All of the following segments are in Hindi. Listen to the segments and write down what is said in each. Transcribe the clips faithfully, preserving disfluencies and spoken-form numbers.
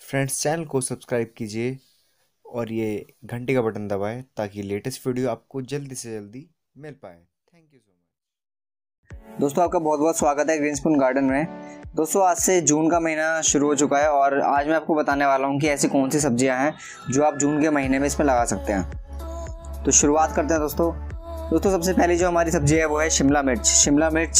फ्रेंड्स, चैनल को सब्सक्राइब कीजिए और ये घंटी का बटन दबाएं ताकि लेटेस्ट वीडियो आपको जल्दी से जल्दी मिल पाए। Thank you so much. दोस्तों, आपका बहुत बहुत स्वागत है ग्रीन स्पून गार्डन में। दोस्तों, आज से जून का महीना शुरू हो चुका है और आज मैं आपको बताने वाला हूँ कि ऐसी कौन सी सब्जियाँ हैं जो आप जून के महीने में इसमें लगा सकते हैं। तो शुरुआत करते हैं दोस्तों। दोस्तों सबसे पहली जो हमारी सब्जी है वो है शिमला मिर्च। शिमला मिर्च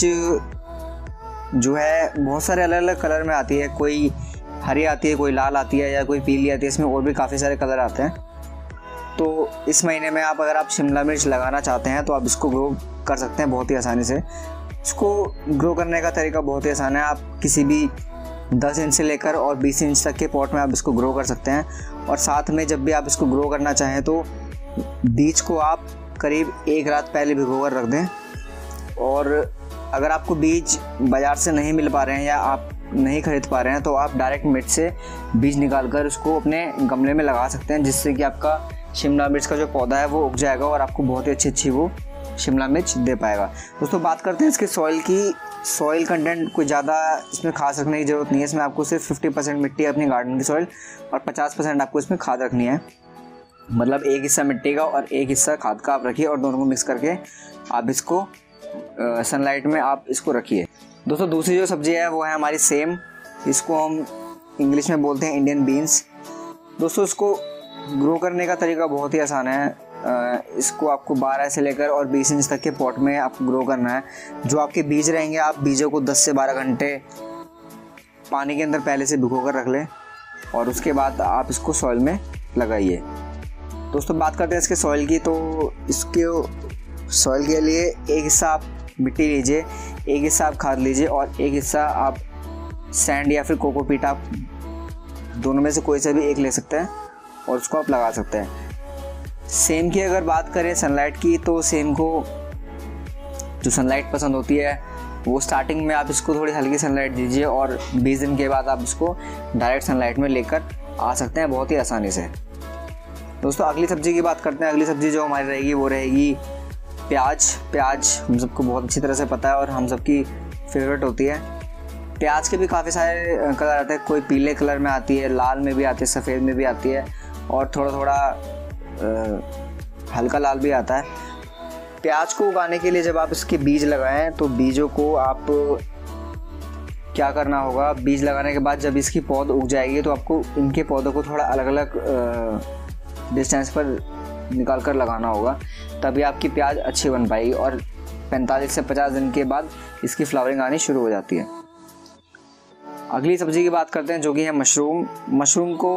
जो है बहुत सारे अलग अलग कलर में आती है, कोई हरी आती है, कोई लाल आती है या कोई पीली आती है। इसमें और भी काफ़ी सारे कलर आते हैं। तो इस महीने में आप अगर आप शिमला मिर्च लगाना चाहते हैं तो आप इसको ग्रो कर सकते हैं बहुत ही आसानी से। इसको ग्रो करने का तरीका बहुत ही आसान है। आप किसी भी दस इंच से लेकर और बीस इंच तक के पॉट में आप इसको ग्रो कर सकते हैं। और साथ में जब भी आप इसको ग्रो करना चाहें तो बीज को आप करीब एक रात पहले भिगो कर रख दें। और अगर आपको बीज बाज़ार से नहीं मिल पा रहे हैं या आप नहीं खरीद पा रहे हैं तो आप डायरेक्ट मिर्च से बीज निकाल कर उसको अपने गमले में लगा सकते हैं, जिससे कि आपका शिमला मिर्च का जो पौधा है वो उग जाएगा और आपको बहुत ही अच्छी अच्छी वो शिमला मिर्च दे पाएगा। दोस्तों बात करते हैं इसके सॉइल की। सॉइल कंटेंट कोई ज़्यादा इसमें खास रखने की ज़रूरत नहीं है। इसमें आपको सिर्फ फिफ्टी परसेंट मिट्टी है अपनी गार्डन की सॉइल और पचास परसेंट आपको इसमें खाद रखनी है। मतलब एक हिस्सा मिट्टी का और एक हिस्सा खाद का आप रखिए और दोनों को मिक्स करके आप इसको सनलाइट में आप इसको रखिए। दोस्तों दूसरी जो सब्ज़ी है वो है हमारी सेम। इसको हम इंग्लिश में बोलते हैं इंडियन बीन्स। दोस्तों इसको ग्रो करने का तरीका बहुत ही आसान है। इसको आपको बारह से लेकर और बीस इंच तक के पॉट में आपको ग्रो करना है। जो आपके बीज रहेंगे आप बीजों को दस से बारह घंटे पानी के अंदर पहले से भिगो कर रख लें और उसके बाद आप इसको सॉइल में लगाइए। दोस्तों बात करते हैं इसके सॉइल की। तो इसके सॉइल के लिए एक हिस्सा आप मिट्टी लीजिए, एक हिस्सा आप खाद लीजिए और एक हिस्सा आप सैंड या फिर कोकोपीट, आप दोनों में से कोई सा भी एक ले सकते हैं और उसको आप लगा सकते हैं। सेम की अगर बात करें सनलाइट की, तो सेम को जो सनलाइट पसंद होती है वो स्टार्टिंग में आप इसको थोड़ी हल्की सनलाइट दीजिए और बीस दिन के बाद आप इसको डायरेक्ट सनलाइट में लेकर आ सकते हैं बहुत ही आसानी से। दोस्तों अगली सब्जी की बात करते हैं। अगली सब्जी जो हमारी रहेगी वो रहेगी प्याज। प्याज हम सबको बहुत अच्छी तरह से पता है और हम सबकी फेवरेट होती है। प्याज के भी काफ़ी सारे कलर आते हैं। कोई पीले कलर में आती है, लाल में भी आती है, सफ़ेद में भी आती है और थोड़ा थोड़ा आ, हल्का लाल भी आता है। प्याज को उगाने के लिए जब आप इसके बीज लगाएं तो बीजों को आप क्या करना होगा, बीज लगाने के बाद जब इसकी पौध उग जाएगी तो आपको इनके पौधों को थोड़ा अलग अलग डिस्टेंस पर निकाल कर लगाना होगा, तभी आपकी प्याज अच्छी बन पाएगी। और पैंतालीस से पचास दिन के बाद इसकी फ्लावरिंग आनी शुरू हो जाती है। अगली सब्जी की बात करते हैं जो कि है मशरूम। मशरूम को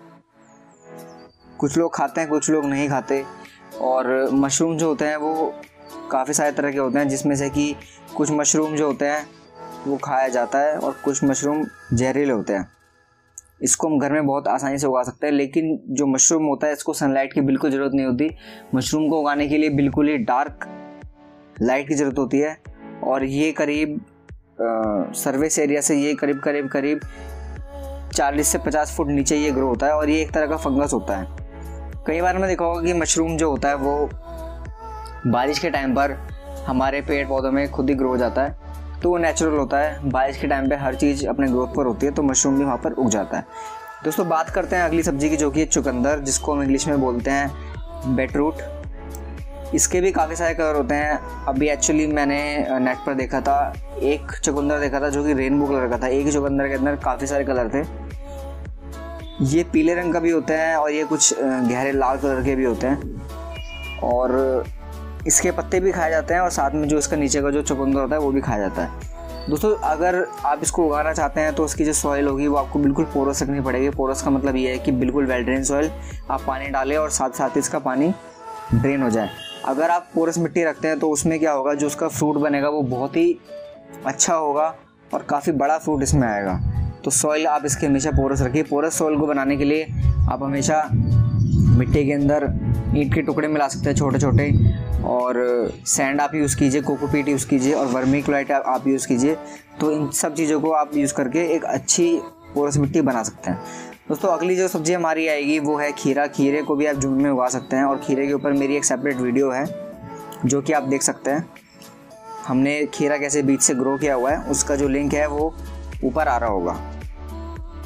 कुछ लोग खाते हैं, कुछ लोग नहीं खाते। और मशरूम जो होते हैं वो काफ़ी सारे तरह के होते हैं, जिसमें से कि कुछ मशरूम जो होते हैं वो खाया जाता है और कुछ मशरूम जहरीले होते हैं। इसको हम घर में बहुत आसानी से उगा सकते हैं, लेकिन जो मशरूम होता है इसको सनलाइट की बिल्कुल ज़रूरत नहीं होती। मशरूम को उगाने के लिए बिल्कुल ही डार्क लाइट की ज़रूरत होती है और ये करीब सर्विस एरिया से ये करीब करीब करीब चालीस से पचास फुट नीचे ये ग्रो होता है और ये एक तरह का फंगस होता है। कई बार मैं देखा होगा कि मशरूम जो होता है वो बारिश के टाइम पर हमारे पेड़ पौधों में खुद ही ग्रो हो जाता है, तो वो नेचुरल होता है। बारिश के टाइम पे हर चीज़ अपने ग्रोथ पर होती है, तो मशरूम भी वहाँ पर उग जाता है। दोस्तों बात करते हैं अगली सब्जी की जो कि है चुकंदर, जिसको हम इंग्लिश में बोलते हैं बीटरूट। इसके भी काफ़ी सारे कलर होते हैं। अभी एक्चुअली मैंने नेट पर देखा था, एक चुकंदर देखा था जो कि रेनबो कलर का था। एक ही चुकंदर के अंदर काफ़ी सारे कलर थे। ये पीले रंग का भी होते हैं और ये कुछ गहरे लाल कलर के भी होते हैं और इसके पत्ते भी खाए जाते हैं और साथ में जो इसका नीचे का जो चुकंदर होता है वो भी खाया जाता है। दोस्तों अगर आप इसको उगाना चाहते हैं तो उसकी जो सॉइल होगी वो आपको बिल्कुल पोरस रखनी पड़ेगी। पोरस का मतलब ये है कि बिल्कुल वेल ड्रेन सॉइल, आप पानी डालें और साथ साथ इसका पानी ड्रेन हो जाए। अगर आप पोरस मिट्टी रखते हैं तो उसमें क्या होगा, जो उसका फ्रूट बनेगा वो बहुत ही अच्छा होगा और काफ़ी बड़ा फ्रूट इसमें आएगा। तो सॉइल आप इसके हमेशा पोरस रखिए। पोरस सॉइल को बनाने के लिए आप हमेशा मिट्टी के अंदर ईंट के टुकड़े मिला सकते हैं छोटे छोटे, और सैंड आप यूज़ कीजिए, कोकोपीट यूज़ कीजिए और वर्मी क्लोराइड आप यूज़ कीजिए। तो इन सब चीज़ों को आप यूज़ करके एक अच्छी पोरस मिट्टी बना सकते हैं। दोस्तों अगली जो सब्ज़ी हमारी आएगी वो है खीरा। खीरे को भी आप जून में उगा सकते हैं और खीरे के ऊपर मेरी एक सेपरेट वीडियो है जो कि आप देख सकते हैं। हमने खीरा कैसे बीज से ग्रो किया हुआ है उसका जो लिंक है वो ऊपर आ रहा होगा।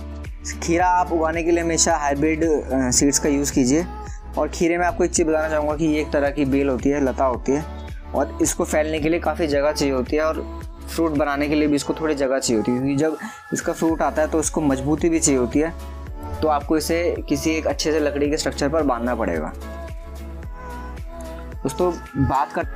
खीरा आप उगाने के लिए हमेशा हाइब्रिड सीड्स का यूज़ कीजिए। और खीरे में आपको एक चीज़ बताना चाहूँगा कि ये एक तरह की बेल होती है, लता होती है, और इसको फैलने के लिए काफ़ी जगह चाहिए होती है और फ्रूट बनाने के लिए भी इसको थोड़ी जगह चाहिए होती है, क्योंकि जब इसका फ्रूट आता है तो इसको मजबूती भी चाहिए होती है। तो आपको इसे किसी एक अच्छे से लकड़ी के स्ट्रक्चर पर बांधना पड़ेगा। दोस्तों बात कर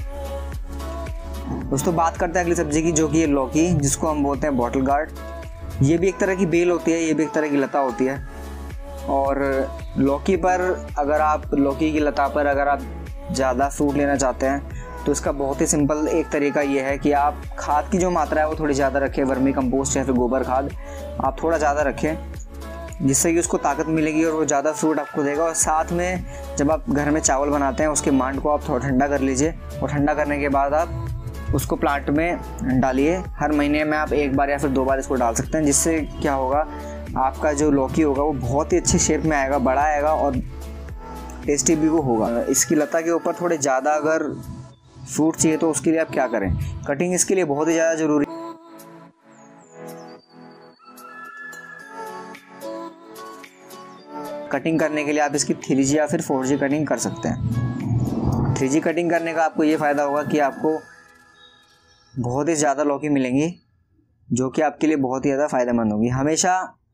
दोस्तों बात करते हैं अगली सब्जी की, जो कि है लौकी, जिसको हम बोलते हैं बॉटल गार्ड। ये भी एक तरह की बेल होती है, ये भी एक तरह की लता होती है। और लौकी पर अगर आप लौकी की लता पर अगर आप ज़्यादा फ्रूट लेना चाहते हैं तो इसका बहुत ही सिंपल एक तरीका ये है कि आप खाद की जो मात्रा है वो थोड़ी ज़्यादा रखें। वर्मी कंपोस्ट या फिर गोबर खाद आप थोड़ा ज़्यादा रखें, जिससे कि उसको ताकत मिलेगी और वो ज़्यादा फ्रूट आपको देगा। और साथ में जब आप घर में चावल बनाते हैं उसके मांड को आप थोड़ा ठंडा कर लीजिए, और ठंडा करने के बाद आप उसको प्लांट में डालिए। हर महीने में आप एक बार या फिर दो बार इसको डाल सकते हैं, जिससे क्या होगा, आपका जो लौकी होगा वो बहुत ही अच्छी शेप में आएगा, बड़ा आएगा और टेस्टी भी वो होगा। इसकी लता के ऊपर थोड़े ज़्यादा अगर फ्रूट चाहिए तो उसके लिए आप क्या करें, कटिंग इसके लिए बहुत ही ज़्यादा ज़रूरी। कटिंग करने के लिए आप इसकी थ्री जी या फिर फोर जी कटिंग कर सकते हैं। थ्री जी कटिंग करने का आपको ये फ़ायदा होगा कि आपको बहुत ही ज़्यादा लौकी मिलेंगी, जो कि आपके लिए बहुत ही ज़्यादा फ़ायदेमंद होगी। हमेशा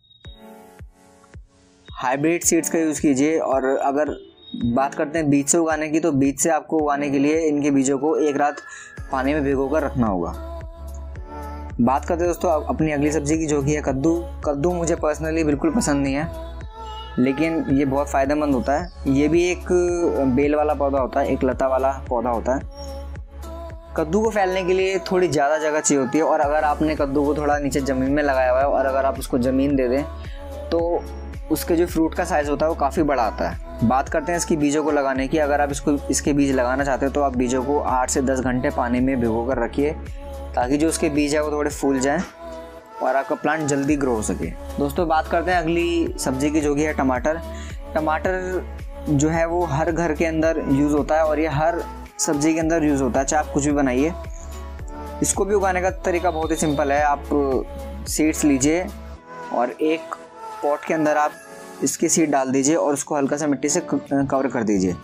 हाइब्रिड सीड्स का यूज़ कीजिए। और अगर बात करते हैं बीज से उगाने की, तो बीज से आपको उगाने के लिए इनके बीजों को एक रात पानी में भिगो कर रखना होगा। बात करते हैं दोस्तों अपनी अगली सब्ज़ी की, जो कि है कद्दू। कद्दू मुझे पर्सनली बिल्कुल पसंद नहीं है, लेकिन ये बहुत फ़ायदेमंद होता है। ये भी एक बेल वाला पौधा होता है, एक लता वाला पौधा होता है। कद्दू को फैलने के लिए थोड़ी ज़्यादा जगह चाहिए होती है, और अगर आपने कद्दू को थोड़ा नीचे ज़मीन में लगाया हुआ है और अगर आप उसको ज़मीन दे दें तो उसके जो फ्रूट का साइज़ होता है वो काफ़ी बड़ा आता है। बात करते हैं इसकी बीजों को लगाने की। अगर आप इसको इसके बीज लगाना चाहते हो तो आप बीजों को आठ से दस घंटे पानी में भिगो कर रखिए, ताकि जो उसके बीज है वो थोड़े फूल जाएँ और आपका प्लांट जल्दी ग्रो हो सके। दोस्तों बात करते हैं अगली सब्जी की, जो कि है टमाटर। टमाटर जो है वो हर घर के अंदर यूज़ होता है और ये हर सब्जी के अंदर यूज़ होता है, चाहे आप कुछ भी बनाइए। इसको भी उगाने का तरीका बहुत ही सिंपल है। आप सीड्स लीजिए और एक पॉट के अंदर आप इसकी सीड डाल दीजिए और उसको हल्का सा मिट्टी से कवर कर दीजिए।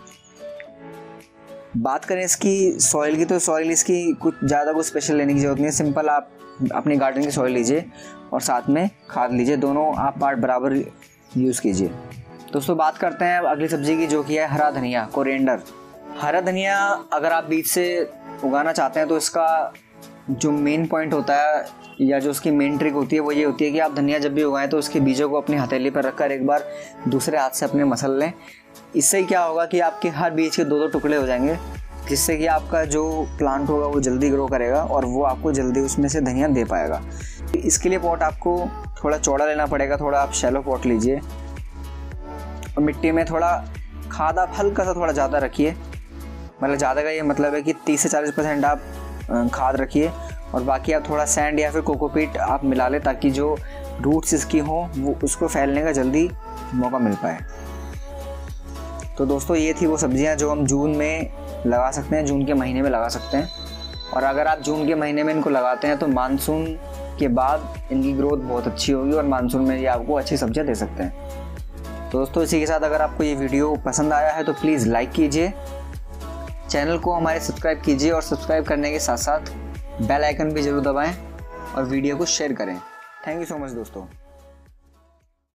बात करें इसकी सॉइल की, तो सॉइल इसकी कुछ ज़्यादा कुछ स्पेशल लेने की ज़रूरत नहीं है। सिंपल आप अपने गार्डन की सॉइल लीजिए और साथ में खाद लीजिए, दोनों आप पार्ट बराबर यूज़ कीजिए। दोस्तों बात करते हैं अगली सब्जी की, जो कि है हरा धनिया, कोरिएंडर। हरा धनिया अगर आप बीज से उगाना चाहते हैं तो इसका जो मेन पॉइंट होता है या जो उसकी मेन ट्रिक होती है वो ये होती है कि आप धनिया जब भी उगाएं तो उसके बीजों को अपनी हथेली पर रखकर एक बार दूसरे हाथ से अपने मसल लें। इससे क्या होगा कि आपके हर बीज के दो दो टुकड़े हो जाएंगे, जिससे कि आपका जो प्लांट होगा वो जल्दी ग्रो करेगा और वो आपको जल्दी उसमें से धनिया दे पाएगा। इसके लिए पॉट आपको थोड़ा चौड़ा लेना पड़ेगा, थोड़ा आप शैलो पॉट लीजिए और मिट्टी में थोड़ा खाद आप हल्का सा थोड़ा ज़्यादा रखिए। मतलब ज़्यादा का ये मतलब है कि तीस से चालीस परसेंट आप खाद रखिए और बाकी आप थोड़ा सैंड या फिर कोकोपीट आप मिला लें, ताकि जो रूट्स इसकी हों वो उसको फैलने का जल्दी मौका मिल पाए। तो दोस्तों ये थी वो सब्जियां जो हम जून में लगा सकते हैं, जून के महीने में लगा सकते हैं। और अगर आप जून के महीने में इनको लगाते हैं तो मानसून के बाद इनकी ग्रोथ बहुत अच्छी होगी और मानसून में ये आपको अच्छी सब्जियां दे सकते हैं। तो दोस्तों इसी के साथ अगर आपको ये वीडियो पसंद आया है तो प्लीज़ लाइक कीजिए, चैनल को हमारे सब्सक्राइब कीजिए और सब्सक्राइब करने के साथ साथ बेल आइकन भी ज़रूर दबाएं और वीडियो को शेयर करें। थैंक यू सो मच दोस्तों।